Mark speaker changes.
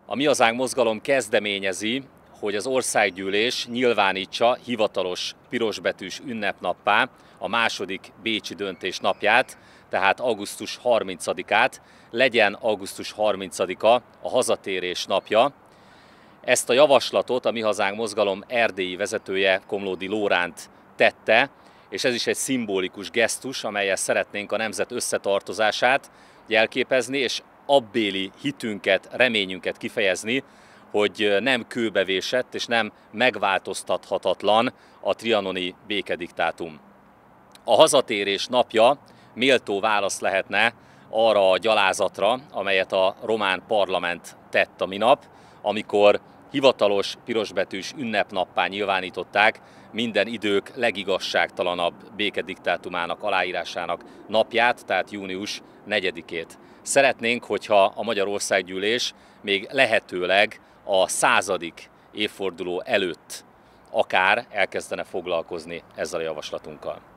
Speaker 1: A Mi Hazánk mozgalom kezdeményezi, hogy az országgyűlés nyilvánítsa hivatalos pirosbetűs ünnepnappá a második bécsi döntés napját, tehát augusztus 30-át, legyen augusztus 30-a a hazatérés napja. Ezt a javaslatot a Mi Hazánk mozgalom erdélyi vezetője, Komlódi Lóránt tette, és ez is egy szimbolikus gesztus, amellyel szeretnénk a nemzet összetartozását jelképezni, és abbéli hitünket, reményünket kifejezni, hogy nem kőbevésett és nem megváltoztathatatlan a trianoni békediktátum. A hazatérés napja méltó válasz lehetne arra a gyalázatra, amelyet a román parlament tett a minap, amikor hivatalos pirosbetűs ünnepnappá nyilvánították minden idők legigazságtalanabb békediktátumának aláírásának napját, tehát június 4-ét. Szeretnénk, hogyha a Magyar Országgyűlés még lehetőleg a 100. évforduló előtt akár elkezdene foglalkozni ezzel a javaslatunkkal.